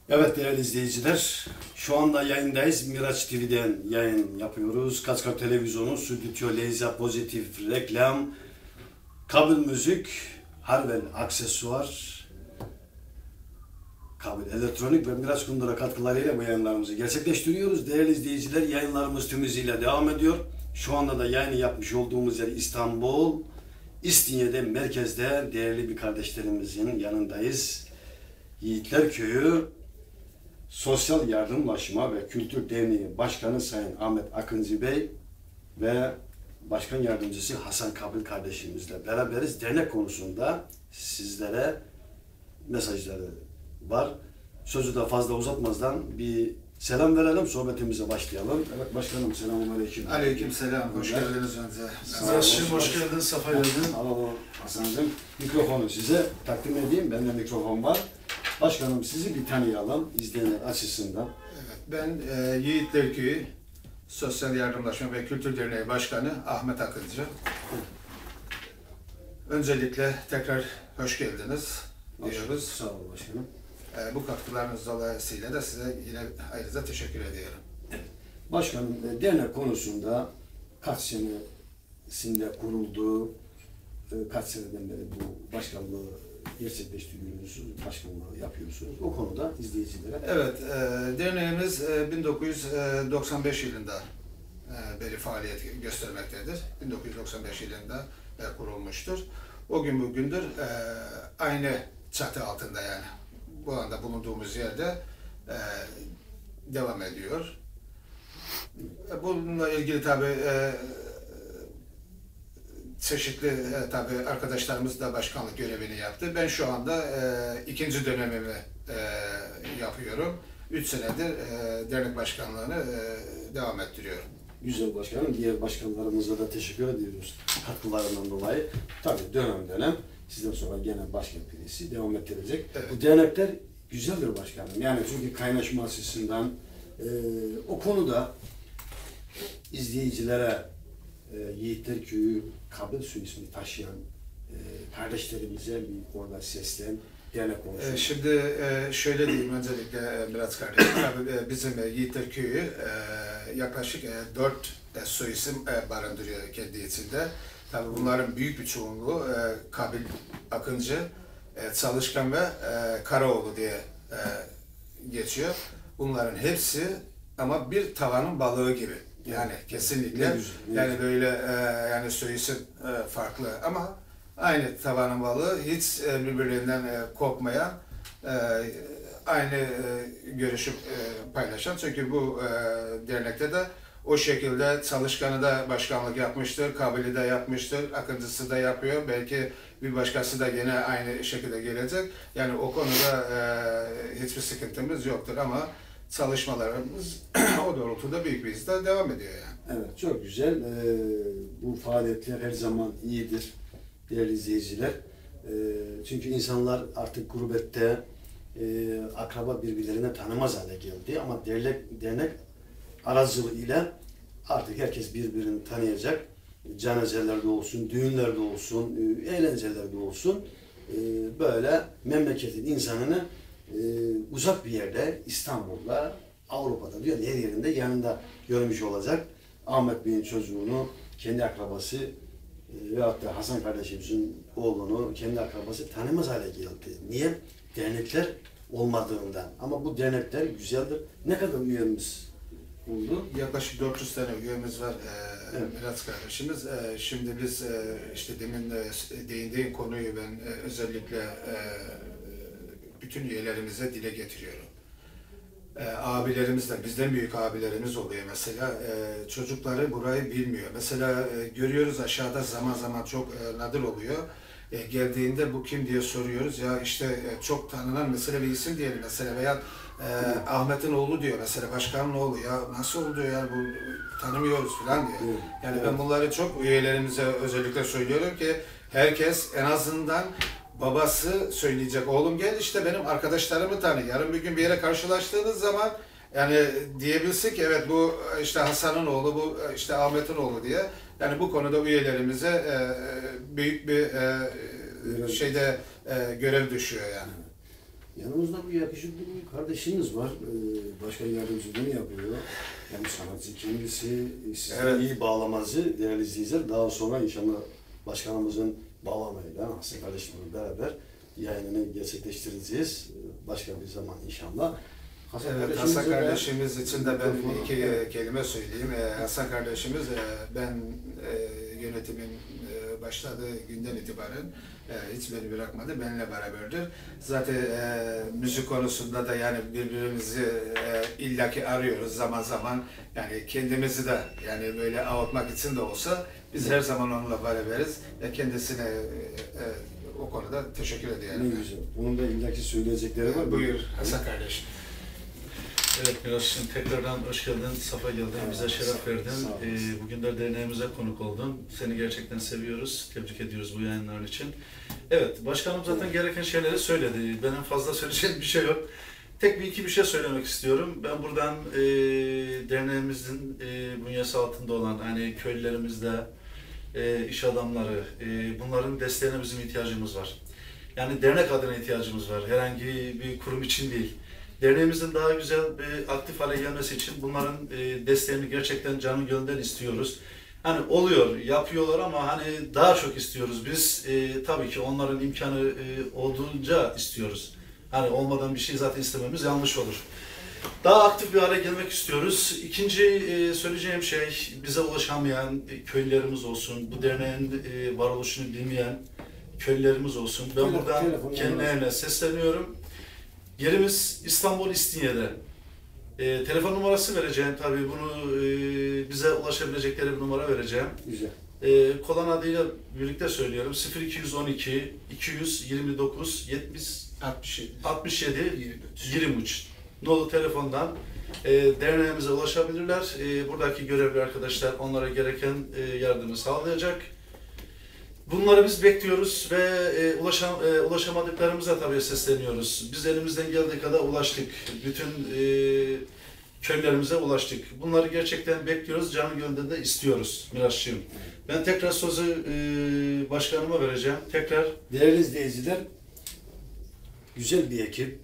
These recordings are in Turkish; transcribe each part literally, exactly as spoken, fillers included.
Evet değerli izleyiciler, şu anda yayındayız. Miraç T V'den yayın yapıyoruz. Kaçkar Televizyonu, Stüdyo Leyza Pozitif Reklam, kabel müzik, Harvel aksesuar, kabel elektronik ve Miraç Kundura katkılarıyla bu yayınlarımızı gerçekleştiriyoruz. Değerli izleyiciler, yayınlarımız tüm hızıyla devam ediyor. Şu anda da yayını yapmış olduğumuz yer İstanbul, İstinye'de, merkezde değerli bir kardeşlerimizin yanındayız. Yiğitler Köyü Sosyal Yardımlaşma ve Kültür Derneği Başkanı Sayın Ahmet Akıncı Bey ve Başkan Yardımcısı Hasan Kabil kardeşimizle beraberiz. Dernek konusunda sizlere mesajları var. Sözü de fazla uzatmazdan bir selam verelim, sohbetimize başlayalım. Evet başkanım, selamünaleyküm. Aleyküm selam, hoş geldiniz önce. Sizler hoş geldin, safa geldin. Alo Hasan'cığım, mikrofonu size takdim edeyim. Bende mikrofon var. Başkanım sizi bir tanıyalım izleyenler açısından. Evet, ben e, Yiğitler Köyü Sosyal Yardımlaşma ve Kültür Derneği Başkanı Ahmet Akıncı. Öncelikle tekrar hoş geldiniz diyoruz. Sağ olun başkanım. E, bu katkılarınız dolayısıyla da size yine ayrıca teşekkür ediyorum. Başkanım, dernek konusunda kaç senesinde kuruldu, kaç seneden beri bu başkanlığı gerçekleştiriyorsunuz, başkanlığı yapıyorsunuz. O konuda izleyicilere. Evet, e, derneğimiz e, bin dokuz yüz doksan beş yılında e, beri faaliyet göstermektedir. bin dokuz yüz doksan beş yılında e, kurulmuştur. O gün bugündür e, aynı çatı altında, yani bu anda bulunduğumuz yerde e, devam ediyor. E, bununla ilgili tabii e, çeşitli e, tabii arkadaşlarımız da başkanlık görevini yaptı. Ben şu anda e, ikinci dönemimi e, yapıyorum. Üç senedir e, dernek başkanlığını e, devam ettiriyorum. Güzel başkanım. Diğer başkanlarımıza da teşekkür ediyoruz katkılarından dolayı. Tabii dönem dönem sizden sonra gene başkan birisi devam ettirecek. Evet. Bu dernekler güzeldir başkanım. Yani çünkü kaynaşma açısından e, o konuda izleyicilere e, Yiğitler Köyü kabel su ismini taşıyan e, kardeşlerimize bir orada seslen dernek konuşuyor. E, şimdi e, şöyle diyeyim öncelikle e, biraz kardeşim. Tabii e, bizim e, Yiğitler Köyü e, yaklaşık e, dört e, soy isim e, barındırıyor kendi içinde. Tabii bunların büyük bir çoğunluğu e, Kabil Akıncı, e, Çalışkan ve e, Karaoğlu diye e, geçiyor. Bunların hepsi ama bir tavanın balığı gibi. Yani kesinlikle, yani böyle e, yani soy isim e, farklı ama aynı tavanın balığı, hiç e, birbirlerinden e, kopmayan, e, aynı e, görüşü e, paylaşan. Çünkü bu e, dernekte de o şekilde Çalışkanı da başkanlık yapmıştır, Kabil'i de yapmıştır, Akıncısı da yapıyor. Belki bir başkası da yine aynı şekilde gelecek. Yani o konuda e, hiçbir sıkıntımız yoktur ama çalışmalarımız o doğrultuda büyük bir hızla devam ediyor yani. Evet, çok güzel. Ee, bu faaliyetler her zaman iyidir değerli izleyiciler. Ee, çünkü insanlar artık gurbette e, akraba birbirlerine tanımaz hale geldi ama dernek, dernek aracılığıyla artık herkes birbirini tanıyacak. Cenazelerde olsun, düğünlerde olsun, eğlencelerde olsun. Ee, böyle memleketin insanını Ee, uzak bir yerde, İstanbul'da, Avrupa'da diyor, her yerinde yanında görmüş olacak. Ahmet Bey'in çocuğunu, kendi akrabası e, veyahut da Hasan kardeşimizin oğlunu, kendi akrabası tanımaz hale geldi. Niye? Dernekler olmadığından. Ama bu dernekler güzeldir. Ne kadar üyemiz oldu? Yaklaşık dört yüz tane üyemiz var e, Evet. Miraç kardeşimiz. E, şimdi biz e, işte demin e, değindiğin konuyu ben e, özellikle e, bütün üyelerimize dile getiriyorum. E, abilerimiz de, bizden büyük abilerimiz oluyor mesela. E, çocukları burayı bilmiyor. Mesela e, görüyoruz aşağıda zaman zaman çok e, nadir oluyor. E, geldiğinde bu kim diye soruyoruz. Ya işte e, çok tanınan mesela bir isim diyelim mesela veya e, Ahmet'in oğlu diyor mesela, başkanın oğlu. Ya nasıl oldu ya, bu tanımıyoruz falan diyor. Yani ben bunları çok üyelerimize özellikle söylüyorum ki herkes en azından babası söyleyecek, oğlum gel işte benim arkadaşlarımı tanı. Yarın bir gün bir yere karşılaştığınız zaman yani diyebilsin ki evet bu işte Hasan'ın oğlu, bu işte Ahmet'in oğlu diye. Yani bu konuda üyelerimize e, büyük bir e, şeyde e, görev düşüyor yani. Yanımızda bu yakışıklı bir kardeşimiz var. Ee, başkan yardımcılığını yapıyor. Hem sanatçı kendisi, size Evet. iyi bağlamacı değerli izleyiciler. Daha sonra inşallah başkanımızın bağlamayla Hasan kardeşimle beraber yayınını gerçekleştireceğiz. Başka bir zaman inşallah. Hasan evet, kardeşimize Hasan de- kardeşimiz için de ben bir iki e, kelime söyleyeyim. E, Hasan kardeşimiz, e, ben e, yönetimin e, başladığı günden itibaren e, hiç beni bırakmadı, benimle beraberdir. Zaten e, müzik konusunda da yani birbirimizi e, illaki arıyoruz zaman zaman. Yani kendimizi de yani böyle avutmak için de olsa biz her zaman onunla beraberiz. E, kendisine e, e, o konuda teşekkür ediyorum. Ne güzel. Bunun da illaki söyleyecekleri var. Buyur Hasan kardeşim. Evet Miraç'cığım tekrardan hoş geldin, safa geldin, bize şeref verdin. Sağ olasın. Ee, bugün de derneğimize konuk oldun. Seni gerçekten seviyoruz, tebrik ediyoruz bu yayınların için. Evet, başkanım zaten gereken şeyleri söyledi. Benim fazla söyleyeceğim bir şey yok. Tek bir iki bir şey söylemek istiyorum. Ben buradan e, derneğimizin e, bünyesi altında olan hani köylülerimizde, e, iş adamları, e, bunların desteğine bizim ihtiyacımız var. Yani dernek adına ihtiyacımız var. Herhangi bir kurum için değil. Derneğimizin daha güzel bir aktif hale gelmesi için bunların e, desteğini gerçekten canı gönülden istiyoruz. Hani oluyor, yapıyorlar ama hani daha çok istiyoruz. Biz e, tabii ki onların imkanı e, olduğunca istiyoruz. Hani olmadan bir şey zaten istememiz yanlış olur. Daha aktif bir hale gelmek istiyoruz. İkinci e, söyleyeceğim şey, bize ulaşamayan e, köylülerimiz olsun, bu derneğin e, varoluşunu bilmeyen köylülerimiz olsun. Ben Telefon- buradan telefon kendilerine sesleniyorum. Yerimiz İstanbul İstinye'de. E, telefon numarası vereceğim tabii, bunu e, bize ulaşabilecekleri bir numara vereceğim. Güzel. E, Kolan adıyla birlikte söylüyorum. sıfır iki yüz on iki iki yüz yirmi dokuz yetmiş altmış yedi. altmış yedi yirmi üç nolu telefondan e, derneğimize ulaşabilirler. E, buradaki görevli arkadaşlar onlara gereken e, yardımı sağlayacak. Bunları biz bekliyoruz ve e, ulaşam, e, ulaşamadıklarımıza tabii sesleniyoruz. Biz elimizden geldiği kadar ulaştık. Bütün e, köylerimize ulaştık. Bunları gerçekten bekliyoruz. Canı gönülden de istiyoruz Miraç'cığım. Ben tekrar sözü e, başkanıma vereceğim. Tekrar Değerli izleyiciler, güzel bir ekip.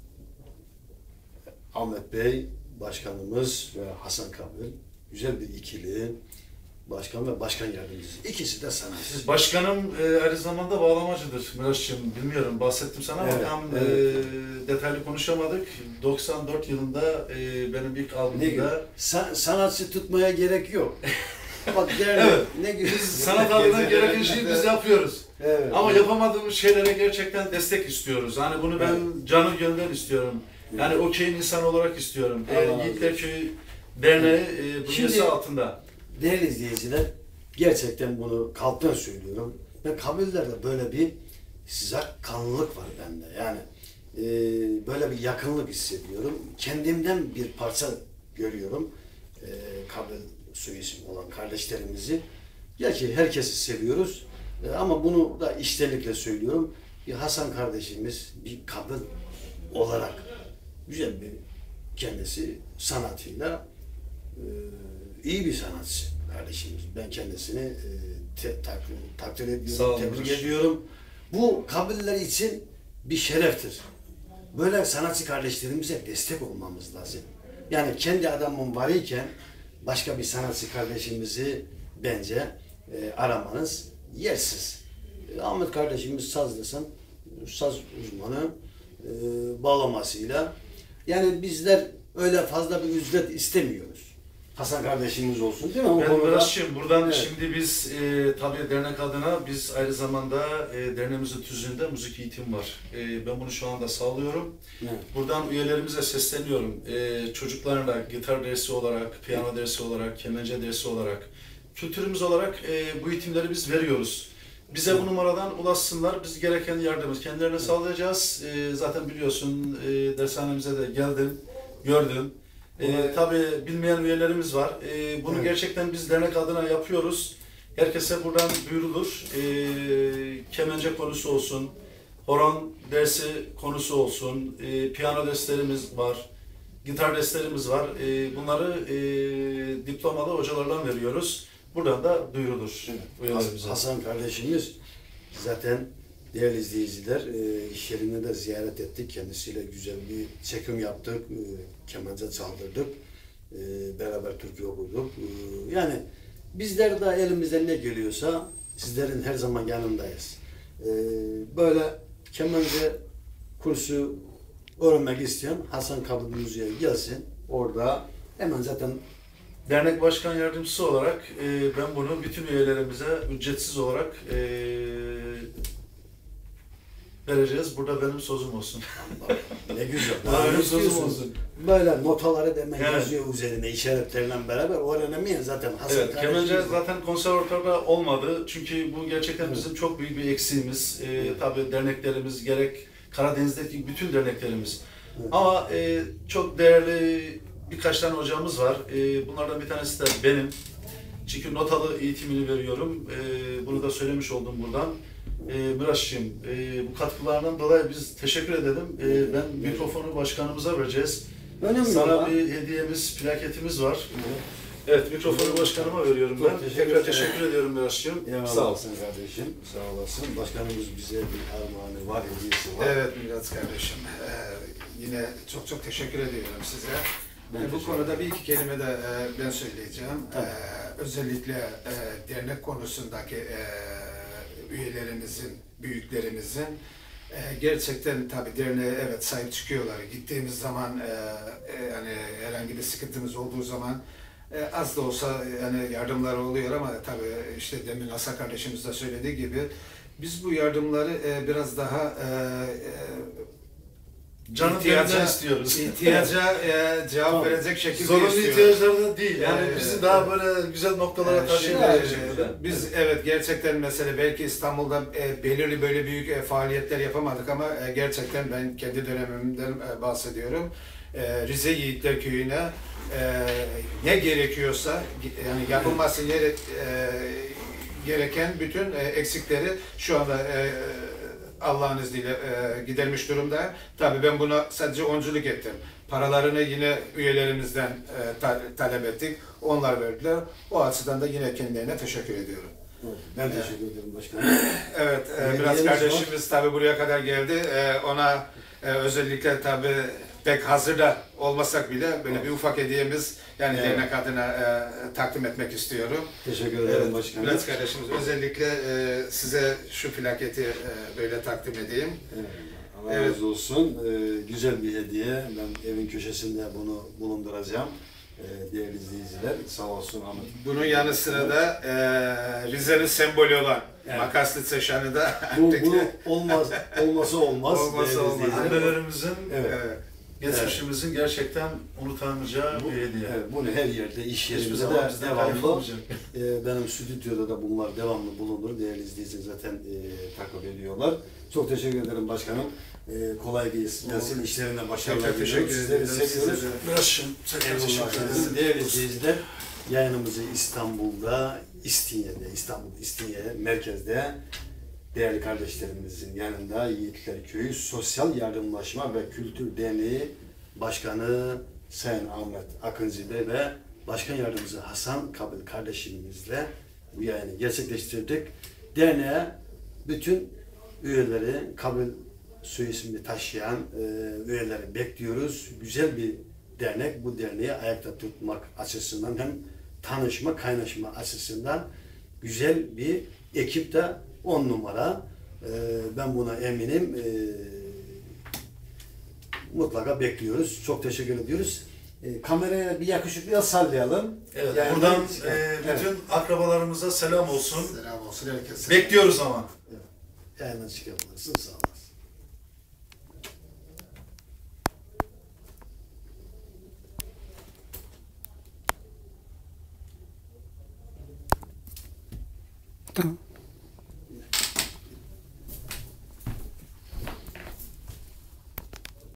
Ahmet Bey, başkanımız ve Hasan Kabil, güzel bir ikili. Başkan ve başkan yardımcısı. İkisi de sanatçı. başkanım e, aynı zamanda bağlamacıdır Miraç'cığım. Bilmiyorum, bahsettim sana ama Evet, tam evet. e, detaylı konuşamadık. doksan dört yılında e, benim ilk Ne albümümde gibi? Sa- sanatçı tutmaya gerek yok. Bak dernek Evet. ne güzel. biz sanat adına gereken şeyi biz yapıyoruz. Evet. Ama yapamadığımız şeylere gerçekten destek istiyoruz. Hani bunu ben canı gönülden istiyorum. Yani o köyün insan olarak istiyorum. Allah E, razı Yiğitler Köyü Derneği e, bünyesi Şimdi- altında. Değerli izleyiciler, gerçekten bunu kalpten söylüyorum. Ve kabirlerde böyle bir sıcak kanlılık var bende. Yani e, böyle bir yakınlık hissediyorum. Kendimden bir parça görüyorum. E, kabir soyisim olan kardeşlerimizi. Gerçi herkesi seviyoruz. E, ama bunu da içtenlikle söylüyorum. Bir Hasan kardeşimiz bir kabir olarak güzel bir kendisi sanatıyla e, iyi bir sanatçı kardeşimiz. Ben kendisini e, te, takdir, takdir Sağ ediyorum, olun. tebrik ediyorum. Bu kabiller için bir şereftir. Böyle sanatçı kardeşlerimize destek olmamız lazım. Yani kendi adamın var iken başka bir sanatçı kardeşimizi bence e, aramanız yersiz. E, Ahmet kardeşimiz sazlısın, saz uzmanı, e, bağlamasıyla. Yani bizler öyle fazla bir ücret istemiyoruz. Hasan kardeşimiz olsun değil mi? O Ben konuda- Miraç'cığım buradan Evet. şimdi biz e, tabii dernek adına biz aynı zamanda e, derneğimizin tüzüğünde müzik eğitim var. E, ben bunu şu anda sağlıyorum. Evet. Buradan üyelerimize sesleniyorum. E, çocuklarla gitar dersi olarak, piyano dersi olarak, kemence dersi olarak, kültürümüz olarak e, bu eğitimleri biz veriyoruz. Bize bu numaradan ulaşsınlar. Biz gereken yardımı kendilerine sağlayacağız. E, zaten biliyorsun e, dershanemize de geldin, gördün. E, tabii bilmeyen üyelerimiz var. E, bunu Evet. gerçekten biz dernek adına yapıyoruz. Herkese buradan duyurulur. E, kemence konusu olsun, horon dersi konusu olsun, e, piyano derslerimiz var, gitar derslerimiz var. E, bunları e, diplomalı hocalardan veriyoruz. Buradan da duyurulur Evet. üyelerimize. Hasan kardeşimiz zaten Değerli izleyiciler, e, iş yerinde de ziyaret ettik. Kendisiyle güzel bir çekim yaptık. E, kemanca çaldırdık. E, beraber türkü okuduk. E, yani bizler de elimizden ne geliyorsa sizlerin her zaman yanındayız. E, böyle kemanca kursu öğrenmek isteyen Hasan Kabul Müziği'ye gelsin. Orada hemen zaten Dernek Başkan Yardımcısı olarak e, ben bunu bütün üyelerimize ücretsiz olarak e, vereceğiz. Burada benim sözüm olsun. ne güzel. Daha benim ne sözüm istiyorsun? olsun. Böyle notaları demen Evet. yazıyor üzerine işaretlerle beraber öğrenemeyen zaten Hasan Evet, kemençe kardeşimiz. zaten konservatuarda olmadı. Çünkü bu gerçekten Evet. bizim çok büyük bir eksiğimiz. E, Evet. tabii derneklerimiz gerek Karadeniz'deki bütün derneklerimiz. Evet. Ama e, çok değerli birkaç tane hocamız var. E, bunlardan bir tanesi de benim. Çünkü notalı eğitimini veriyorum. E, bunu da söylemiş oldum buradan. E, Miraç'cığım, e, bu katkılarından dolayı biz teşekkür edelim. E, ben mikrofonu başkanımıza vereceğiz. Önemli Sana olan. bir hediyemiz, plaketimiz var. Evet. Evet, mikrofonu başkanıma veriyorum Çok ben. teşekkür Tekrar ederim. teşekkür ediyorum Miraç'cığım. Eyvallah Sağ ol. olsun kardeşim. Sağ olasın. Başkanımız bize bir armağanı var, hediyesi var. Evet Miraç kardeşim, ee, yine çok çok teşekkür ediyorum size. Ben Ee, bu teşekkür konuda bir iki kelime de e, ben söyleyeceğim. Tabii. Ee, özellikle e, dernek konusundaki e, üyelerimizin, büyüklerimizin e, gerçekten tabii derneğe evet sahip çıkıyorlar. Gittiğimiz zaman e, e, yani herhangi bir sıkıntımız olduğu zaman e, az da olsa yani yardımlar oluyor ama tabii işte demin Hasan kardeşimiz de söylediği gibi biz bu yardımları e, biraz daha e, e, Canım ihtiyaca, istiyoruz. ihtiyaca e, cevap Tamam. verecek şekilde Zorunlu istiyoruz. ihtiyaçları da değil. Yani Evet, bizi evet. daha böyle güzel noktalara Ee, taşıyacak şimdi, şekilde. e, Biz evet gerçekten mesela belki İstanbul'da e, belirli böyle büyük e, faaliyetler yapamadık ama e, gerçekten ben kendi dönemimden e, bahsediyorum. E, Rize Yiğitler Köyü'ne e, ne gerekiyorsa yani yapılması gere, e, gereken bütün e, eksikleri şu anda e, Allah'ın izniyle e, gidermiş durumda. Tabii ben buna sadece onculuk ettim. Paralarını yine üyelerimizden e, ta, talep ettik. Onlar verdiler. O açıdan da yine kendilerine teşekkür ediyorum. Evet, ben teşekkür ederim başkanım. Evet, e, Hediyemiz biraz var. kardeşimiz tabii buraya kadar geldi. E, ona e, özellikle tabii pek hazırda olmasak bile böyle bir ufak hediyemiz yani Evet. dernek adına e, takdim etmek istiyorum. Teşekkür ederim Evet, başkanım. Bülent kardeşimiz özellikle e, size şu plaketi e, böyle takdim edeyim. Evet, Allah Evet. razı olsun. Ee, güzel bir hediye. Ben evin köşesinde bunu bulunduracağım. Ee, değerli izleyiciler, sağ olsun Ahmet. Bunun yanı sıra da e, Rize'nin sembolü olan Evet. Makaslı Çeşan'ı da Bu, bu olmaz, olması olmaz. Olmazsa değerli olmaz. izleyiciler. Annelerimizin, Evet. Evet. geçmişimizin gerçekten unutamayacağı Bu, bir hediye. evet, bunu her yerde, iş Hiçbir yerimizde zaman de bizden devamlı, kaybolmayacak. e, benim stüdyoda da bunlar devamlı bulunur. Değerli izleyiciler zaten e, takip ediyorlar. Çok teşekkür ederim başkanım. E, kolay gelsin. Gelsin işlerine başarılar Tekrar diliyorum. teşekkür Sizleri ederim. seviyoruz. Size de. Miraç'cığım, tekrar Eyvallah teşekkür efendim. ederim. Değerli izleyiciler, yayınımızı İstanbul'da, İstinye'de, İstanbul İstinye merkezde değerli kardeşlerimizin yanında Yiğitler Köyü Sosyal Yardımlaşma ve Kültür Derneği Başkanı Sayın Ahmet Akıncı Bey ve Başkan Yardımcısı Hasan Kabul kardeşimizle bu yayını gerçekleştirdik. Derneğe bütün üyeleri, Kabul soy ismini taşıyan e, üyeleri bekliyoruz. Güzel bir dernek. Bu derneği ayakta tutmak açısından hem tanışma, kaynaşma açısından güzel bir ekip de on numara. E, ben buna eminim. E, mutlaka bekliyoruz. Çok teşekkür ediyoruz. E, kameraya bir yakışıklıya sallayalım. Evet, Yani buradan ben- e, bütün Evet. akrabalarımıza selam olsun. Selam olsun herkese. Bekliyoruz ama. Yayından çıkabilirsin. Sağ olasın. Tamam.